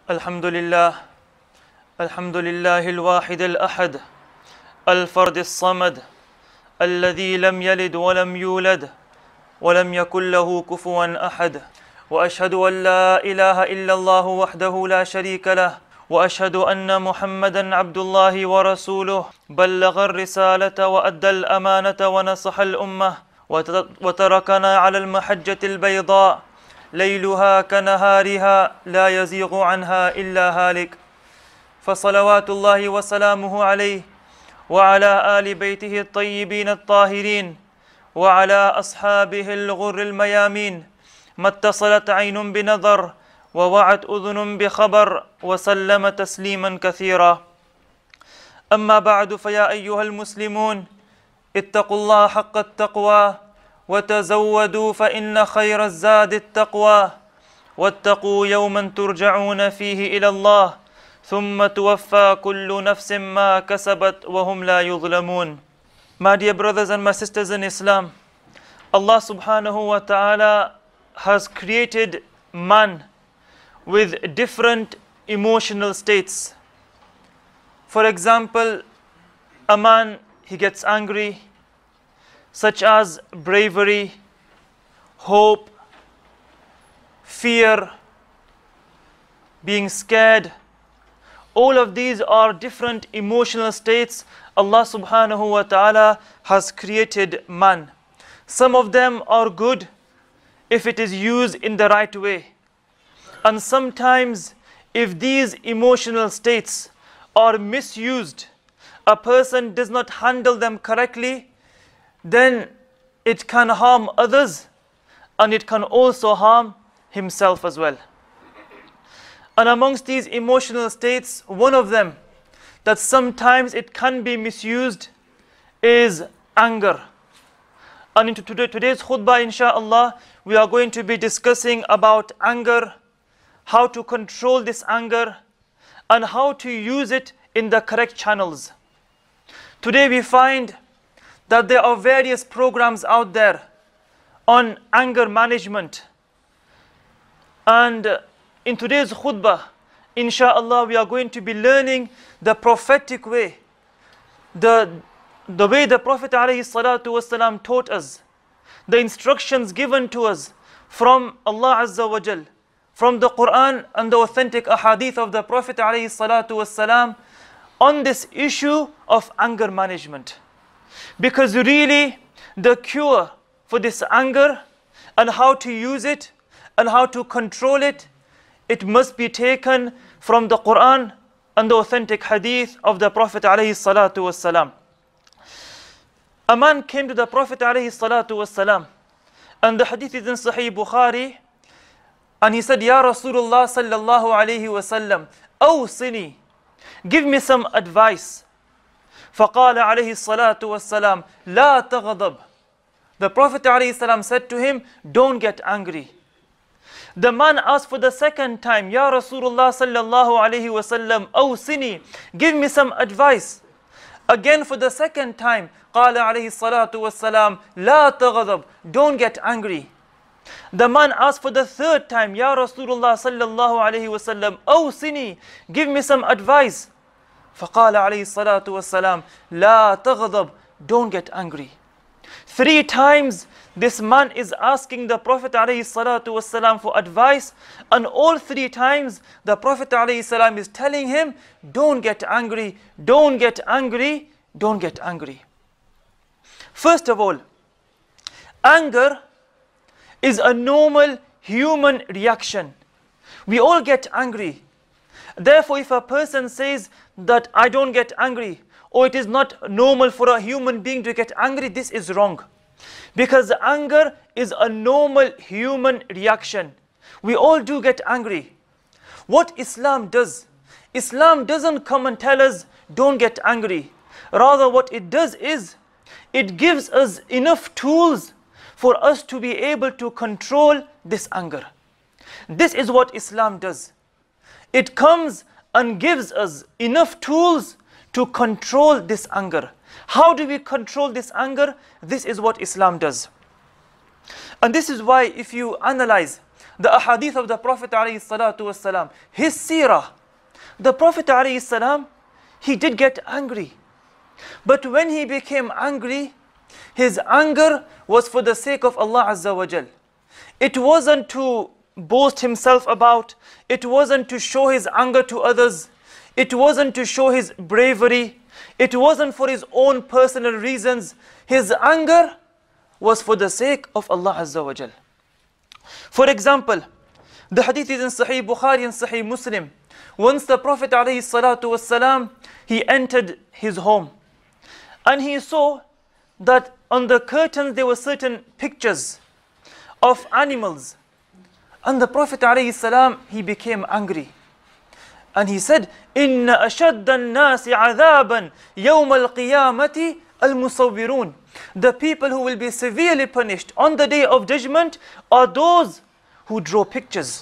الحمد لله الواحد الأحد الفرد الصمد الذي لم يلد ولم يولد ولم يكن له كفوا أحد وأشهد أن لا إله إلا الله وحده لا شريك له وأشهد أن محمدا عبد الله ورسوله بلغ الرسالة وأدى الأمانة ونصح الأمة وتركنا على المحجة البيضاء ليلها كنهارها لا يزيغ عنها إلا هالك فصلوات الله وسلامه عليه وعلى آل بيته الطيبين الطاهرين وعلى أصحابه الغر الميامين ما اتصلت عين بنظر ووعت أذن بخبر وسلم تسليما كثيرا. أما بعد، فيا أيها المسلمون اتقوا الله حق التقوى وتزودوا فإن خير الزاد التقوى واتقوا يوما ترجعون فيه إلى الله ثم توفى كل نفس ما كسبت وهم لا يظلمون. My dear brothers and my sisters in Islam, Allah subhanahu wa ta'ala has created man with different emotional states. For example, a man, he gets angry, such as bravery, hope, fear, being scared. All of these are different emotional states Allah subhanahu wa ta'ala has created man. Some of them are good if it is used in the right way. And sometimes if these emotional states are misused, a person does not handle them correctly, then it can harm others and it can also harm himself as well. And amongst these emotional states, one of them that sometimes it can be misused is anger. And in today's khutbah, insha'Allah, we are going to be discussing about anger, how to control this anger, and how to use it in the correct channels. Today we find that there are various programs out there on anger management. And in today's khutbah, insha'Allah, we are going to be learning the prophetic way, the way the Prophet ﷺ taught us, the instructions given to us from Allah Azza wa Jal, from the Quran and the authentic ahadith of the Prophet ﷺ on this issue of anger management. Because really, the cure for this anger and how to use it and how to control it, it must be taken from the Quran and the authentic hadith of the Prophet ﷺ. A man came to the Prophet ﷺ, and the hadith is in Sahih Bukhari, and he said, Ya Rasulullah sallallahu alayhi wa sallam, awsini, give me some advice. فقال عليه الصلاة والسلام لا تغضب. The Prophet ﷺ said to him, don't get angry. The man asked for the second time, Ya Rasulullah sallallahu alayhi wa sallam, awsini, give me some advice. Again for the second time, قال عليه الصلاة والسلام لا تغضب, don't get angry. The man asked for the third time, Ya Rasulullah sallallahu alayhi wa sallam, awsini, give me some advice. فقال عليه الصلاة والسلام لا تغضب, don't get angry. 3 times this man is asking the Prophet ﷺ for advice, and all 3 times the Prophet ﷺ is telling him, don't get angry, don't get angry, don't get angry. First of all, anger is a normal human reaction. We all get angry. Therefore, if a person says that I don't get angry, or it is not normal for a human being to get angry, this is wrong. Because anger is a normal human reaction. We all do get angry. What Islam does, Islam doesn't come and tell us don't get angry. Rather, what it does is, it gives us enough tools for us to be able to control this anger. This is what Islam does. It comes and gives us enough tools to control this anger. How do we control this anger? This is what Islam does. And this is why if you analyze the ahadith of the Prophet ﷺ, his seerah, the Prophet ﷺ, he did get angry. But when he became angry, his anger was for the sake of Allah Azza wa Jal. It wasn't to boast himself about, it wasn't to show his anger to others, it wasn't to show his bravery, it wasn't for his own personal reasons. His anger was for the sake of Allah Azza wa Jal. For example, the hadith is in Sahih Bukhari and Sahih Muslim. Once the Prophet ﷺ, he entered his home and he saw that on the curtains there were certain pictures of animals. And the Prophet ﷺ, he became angry. And he said, إِنَّ أَشَدَّ النَّاسِ عَذَابًا يَوْمَ الْقِيَامَةِ الْمُصَوِّرُونَ. The people who will be severely punished on the day of judgment are those who draw pictures.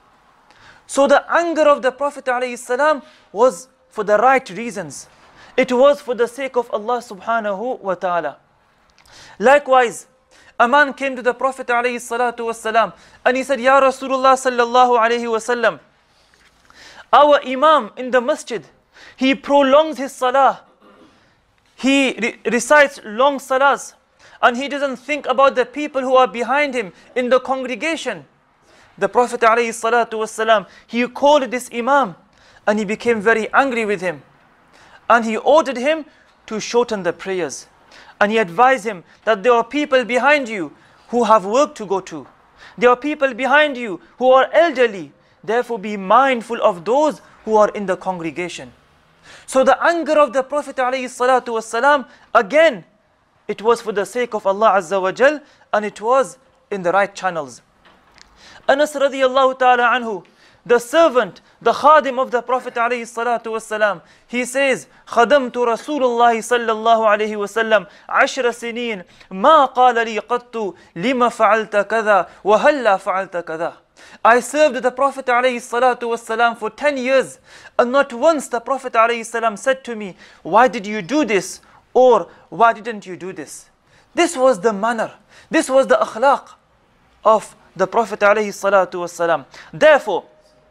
So the anger of the Prophet ﷺ was for the right reasons. It was for the sake of Allah subhanahu wa ta'ala. Likewise, a man came to the Prophet ﷺ and he said, Ya Rasulullah sallallahu alayhi wa sallam, our Imam in the masjid, he prolongs his salah. He recites long salahs and he doesn't think about the people who are behind him in the congregation. The Prophet ﷺ, he called this Imam and he became very angry with him. And he ordered him to shorten the prayers. And he advised him that there are people behind you who have work to go to. There are people behind you who are elderly. Therefore be mindful of those who are in the congregation. So the anger of the Prophet ﷺ, again, it was for the sake of Allah Azza wa Jal, and it was in the right channels. Anas radiyallahu ta'ala anhu, the servant, the khadim of the Prophet ﷺ, he says, خَدَمْتُ رَسُولُ اللَّهِ صَلَّى اللَّهُ عَلَيْهِ وَسَلَّمْ عَشْرَ سِنِينَ مَا قَالَ لِي قَطُّ لِمَ فَعَلْتَ كَذَا وَهَلَّا فَعَلْتَ كَذَا. I served the Prophet ﷺ for 10 years, and not once the Prophet ﷺ said to me, why did you do this? Or why didn't you do this? This was the manner, this was the akhlaq of the Prophet ﷺ. Therefore,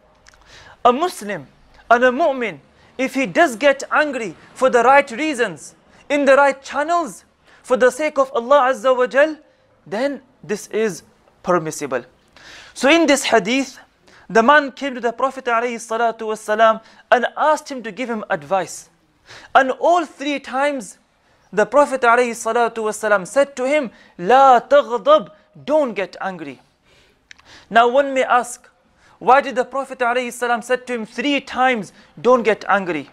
a Muslim and a mu'min, if he does get angry for the right reasons, in the right channels, for the sake of Allah Azza wa Jal, then this is permissible. So in this hadith, the man came to the Prophet ﷺ and asked him to give him advice. And all 3 times, the Prophet ﷺ said to him, لا تغضب, don't get angry. Now one may ask, why did the Prophet ﷺ said to him 3 times, don't get angry?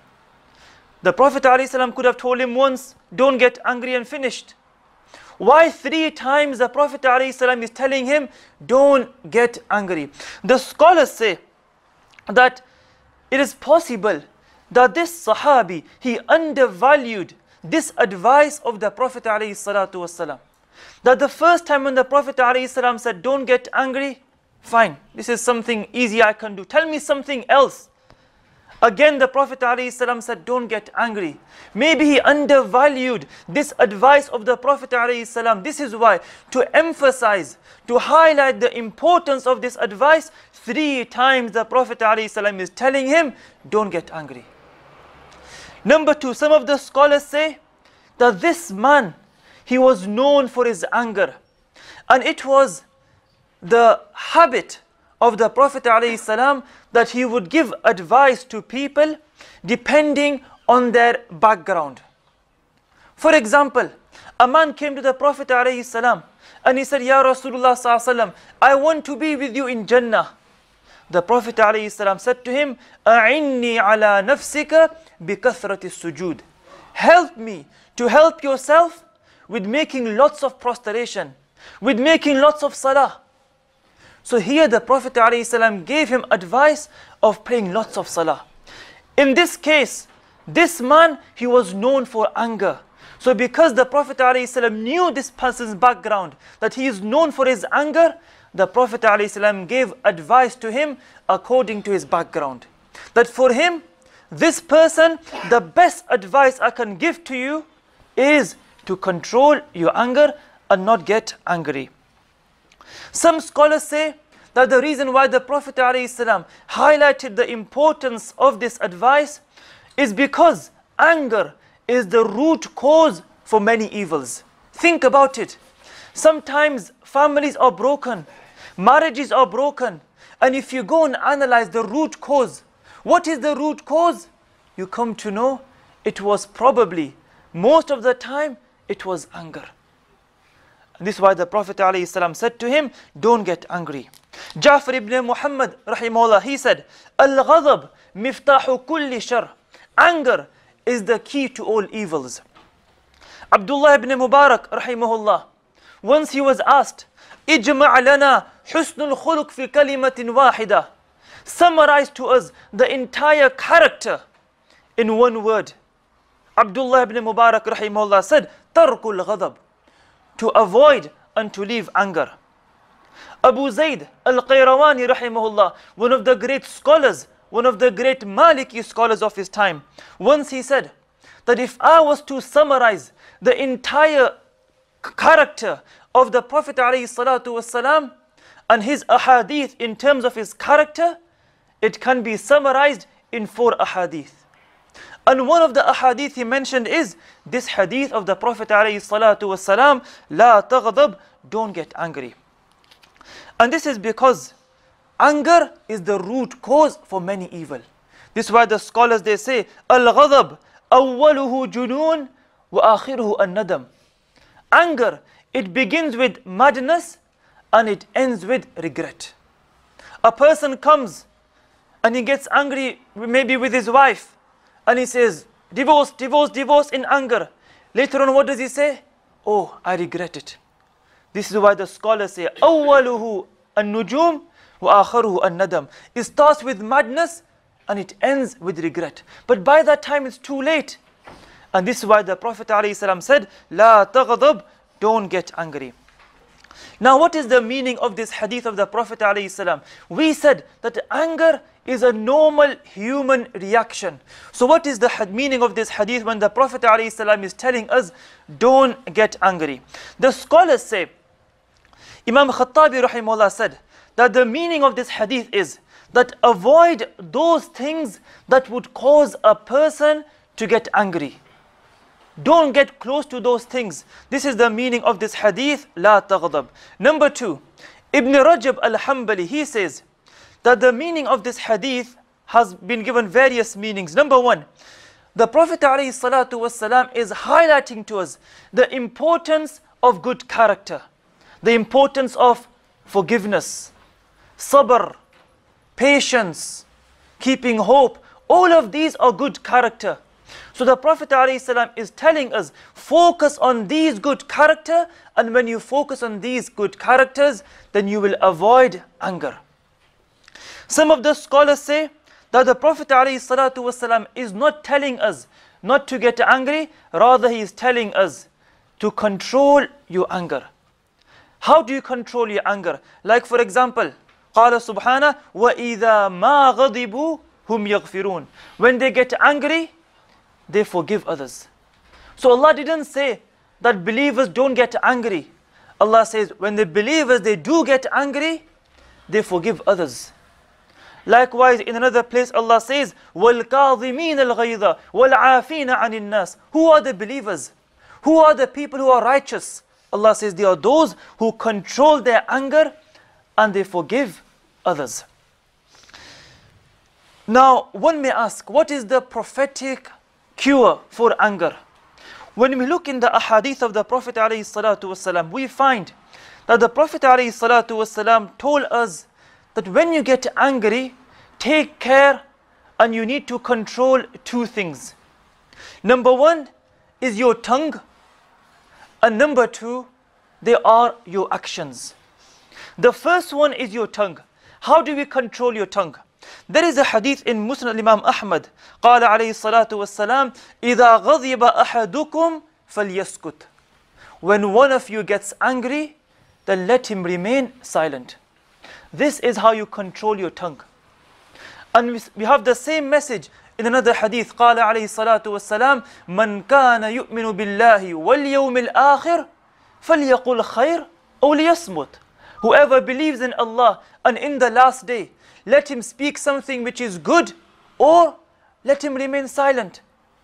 The Prophet ﷺ could have told him once, don't get angry, and finished. Why 3 times the Prophet ﷺ is telling him, don't get angry? The scholars say that it is possible that this Sahabi, he undervalued this advice of the Prophet ﷺ. That the first time when the Prophet ﷺ said, don't get angry, fine, this is something easy I can do. Tell me something else. Again, the Prophet ﷺ said, don't get angry. Maybe he undervalued this advice of the Prophet ﷺ. This is why, to emphasize, to highlight the importance of this advice, 3 times the Prophet ﷺ is telling him, don't get angry. Number 2, some of the scholars say that this man, he was known for his anger. And it was the habit of the Prophet ﷺ that he would give advice to people depending on their background. For example, a man came to the Prophet ﷺ and he said, Ya Rasulullah ﷺ, I want to be with you in Jannah. The Prophet ﷺ said to him, أَعِنِّي عَلَى نَفْسِكَ بِكَثْرَةِ السُّجُودِ. Help me to help yourself with making lots of prostration, with making lots of salah. So here the Prophet ﷺ gave him advice of praying lots of salah. In this case, this man, he was known for anger. So because the Prophet ﷺ knew this person's background, that he is known for his anger, the Prophet ﷺ gave advice to him according to his background. That for him, this person, the best advice I can give to you is to control your anger and not get angry. Some scholars say that the reason why the Prophet ﷺ highlighted the importance of this advice is because anger is the root cause for many evils. Think about it. Sometimes families are broken, marriages are broken, and if you go and analyze the root cause, what is the root cause? You come to know it was probably, most of the time, it was anger. And this is why the Prophet ﷺ said to him, don't get angry. Ja'far ibn Muhammad, rahimahullah, he said, Al-ghadab miftahu kulli shar. Anger is the key to all evils. Abdullah ibn Mubarak, rahimahullah, once he was asked, Ijma' lana husnul khuluq fi kalimatin wahida. Summarize to us the entire character in one word. Abdullah ibn Mubarak, rahimahullah, said, Tarkul ghadab. To avoid and to leave anger. Abu Zayd al-Qayrawani, rahimahullah, one of the great scholars, one of the great Maliki scholars of his time, once he said that if I was to summarize the entire character of the Prophet ﷺ and his ahadith in terms of his character, it can be summarized in 4 ahadith. And one of the ahadith he mentioned is this hadith of the Prophet ﷺ, La taghdab, don't get angry. And this is because anger is the root cause for many evil. This is why the scholars, they say, Al-ghadab awwaluhu junoon wa akhiruhu an-nadam. Anger, it begins with madness and it ends with regret. A person comes and he gets angry maybe with his wife and he says, divorce, divorce, divorce in anger. Later on, what does he say? Oh, I regret it. This is why the scholars say, awwaluhu an-nujum wa akhiruhu an-nadam. It starts with madness and it ends with regret. But by that time it's too late. And this is why the Prophet ﷺ said, La taghdab, don't get angry. Now what is the meaning of this hadith of the Prophet ﷺ? We said that anger is a normal human reaction. So what is the meaning of this hadith when the Prophet ﷺ is telling us, don't get angry? The scholars say, Imam Khattabi rahimahullah said, that the meaning of this hadith is that avoid those things that would cause a person to get angry. Don't get close to those things. This is the meaning of this hadith, La taghdab. Number 2, Ibn Rajab al-Hanbali, he says that the meaning of this hadith has been given various meanings. Number 1, the Prophet ﷺ is highlighting to us the importance of good character, the importance of forgiveness, sabr, patience, keeping hope. All of these are good character. So the Prophet ﷺ is telling us, focus on these good character, and when you focus on these good characters, then you will avoid anger. Some of the scholars say that the Prophet ﷺ is not telling us not to get angry, rather he is telling us to control your anger. How do you control your anger? Like for example, قال سبحانه وَإِذَا مَا غَضِبُوا هُمْ يَغْفِرُونَ. When they get angry, they forgive others. So Allah didn't say that believers don't get angry. Allah says when the believers, they do get angry, they forgive others. Likewise, in another place Allah says, وَالْكَاظِمِينَ الْغَيْظَ وَالْعَافِينَ عَنِ النَّاسِ. Who are the believers? Who are the people who are righteous? Allah says they are those who control their anger and they forgive others. Now, one may ask, what is the prophetic cure for anger? When we look in the ahadith of the Prophet ﷺ, we find that the Prophet ﷺ told us that when you get angry, take care and you need to control 2 things. Number 1 is your tongue, and number 2, they are your actions. The first one is your tongue. How do we control your tongue? There is a hadith in Musnad Imam Ahmad. قال عليه الصلاة والسلام إذا غضب أحدكم فليسكت. When one of you gets angry, then let him remain silent. This is how you control your tongue. And we have the same message in another hadith. قال عليه الصلاة والسلام من كان يؤمن بالله واليوم الآخر فليقل خير أو ليصمت. Whoever believes in Allah and in the last day, let him speak something which is good, or let him remain silent.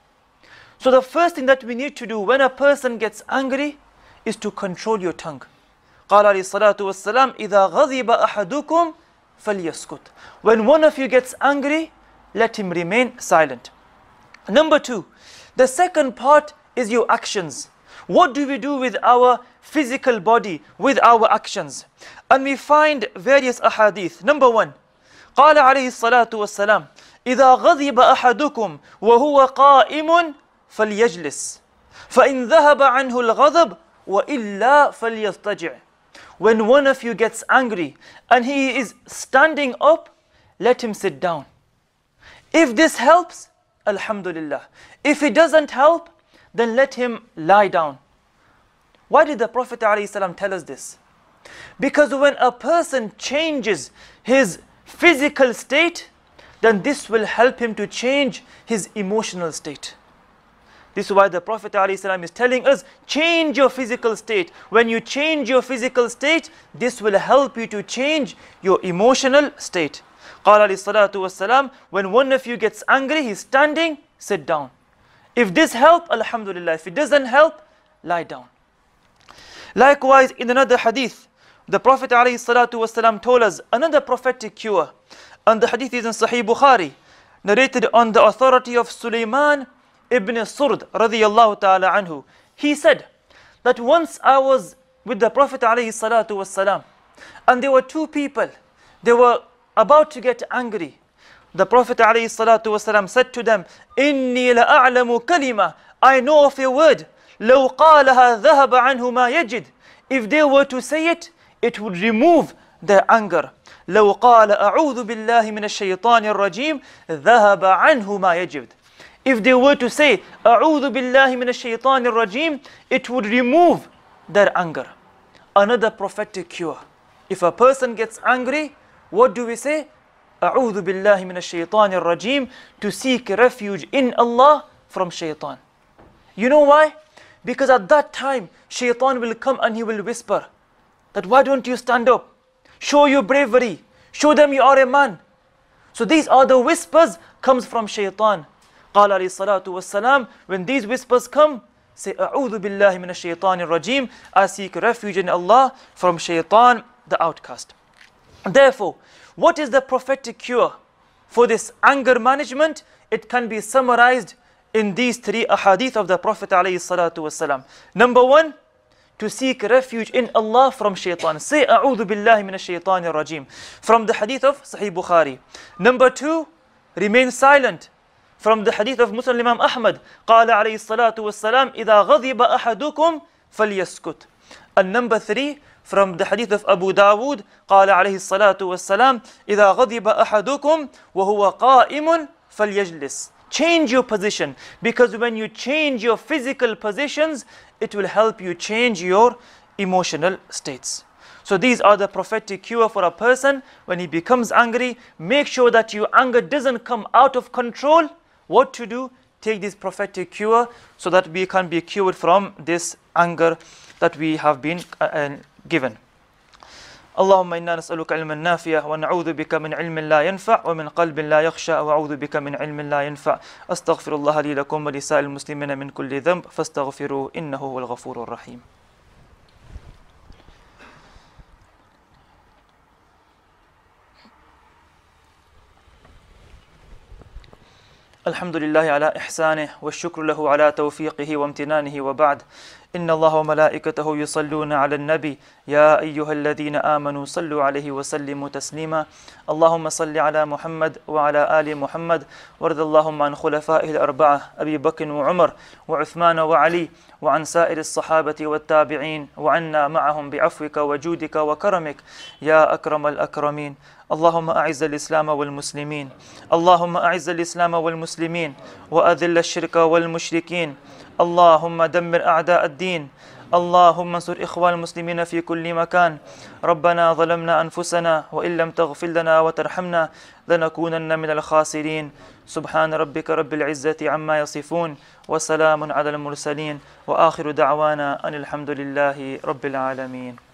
So the first thing that we need to do when a person gets angry is to control your tongue. قال عليه الصلاة والسلام إذا غضب أحدكم فليسكت. When one of you gets angry, let him remain silent. Number two, the second part is your actions. What do we do with our physical body, with our actions? And we find various ahadith. Number one, قال عليه الصلاة والسلام إذا غضب أحدكم وهو قائم فليجلس فإن ذهب عنه الغضب وإلا فليضطجع. When one of you gets angry and he is standing up, let him sit down. If this helps, alhamdulillah. If it doesn't help, then let him lie down. Why did the Prophet ﷺ tell us this? Because when a person changes his physical state, then this will help him to change his emotional state. This is why the Prophet ﷺ is telling us, change your physical state. When you change your physical state, this will help you to change your emotional state. قال عليه الصلاة والسلام, when one of you gets angry, he's standing, sit down. If this helps, alhamdulillah. If it doesn't help, lie down. Likewise, in another hadith, the Prophet ﷺ told us another prophetic cure. And the hadith is in Sahih Bukhari, narrated on the authority of Sulaiman ibn Surd radiyallahu ta'ala anhu. He said that once I was with the Prophet ﷺ, and there were two people. They were about to get angry. The Prophet ﷺ said to them, إِنِّي لَأَعْلَمُ كَلِمَةً, I know of a word, لَوْ قَالَهَا ذَهَبَ عَنْهُ مَا يَجِدْ. If they were to say it, it would remove their anger. لَوْ قَالَ أَعُوذُ بِاللَّهِ مِنَ الشَّيْطَانِ الرَّجِيمِ ذَهَبَ عَنْهُ مَا يَجِدْ. If they were to say, أَعُوذُ بِاللَّهِ مِنَ الشَّيْطَانِ الرَّجِيمِ, it would remove their anger. Another prophetic cure. If a person gets angry, what do we say? أعوذ بالله من الشيطان الرجيم, to seek refuge in Allah from shaitan. You know why? Because at that time, shaitan will come and he will whisper that why don't you stand up? Show your bravery. Show them you are a man. So these are the whispers comes from shaitan. قال عليه الصلاة والسلام, when these whispers come, say أعوذ بالله من الشيطان الرجيم, I seek refuge in Allah from shaitan, the outcast. Therefore, what is the prophetic cure for this anger management? It can be summarized in these three ahadith of the Prophet ﷺ. Number one, to seek refuge in Allah from shaitan. Say A'udhu billahi minash shaitanir rajim, from the hadith of Sahih Bukhari. Number two, remain silent, from the hadith of Muslim Imam Ahmad. قال عليه الصلاة والسلام إذا غضب أحدكم فليسكت. And number three, from the hadith of Abu Dawood, قال عليه الصلاة والسلام إذا غضب أحدكم وهو قائم فليجلس. Change your position, because when you change your physical positions, it will help you change your emotional states. So these are the prophetic cure for a person when he becomes angry. Make sure that your anger doesn't come out of control. What to do? Take this prophetic cure so that we can be cured from this anger that we have been given. اللهم إنا نسألك علما نافعا ونعوذ بك من علم لا ينفع ومن قلب لا يخشى وأعوذ بك من علم لا ينفع أستغفر الله لي لكم ولسائر المسلمين من كل ذنب فاستغفروه إنه هو الغفور الرحيم. الحمد لله على إحسانه والشكر له على توفيقه وامتنانه وبعد إن الله وملائكته يصلون على النبي يا أيها الذين آمنوا صلوا عليه وسلموا تسليما اللهم صل على محمد وعلى آل محمد وارض اللهم عن خلفائه الأربعة أبي بكر وعمر وعثمان وعلي وعن سائر الصحابة والتابعين وعنا معهم بعفوك وجودك وكرمك يا أكرم الأكرمين. اللهم أعز الإسلام والمسلمين اللهم أعز الإسلام والمسلمين وأذل الشرك والمشركين اللهم دمر أعداء الدين اللهم انصر إخوان المسلمين في كل مكان. ربنا ظلمنا أنفسنا وإن لم تغفر لنا وترحمنا لنكونن من الخاسرين. سبحان ربك رب العزة عما يصفون وسلام على المرسلين وآخر دعوانا أن الحمد لله رب العالمين.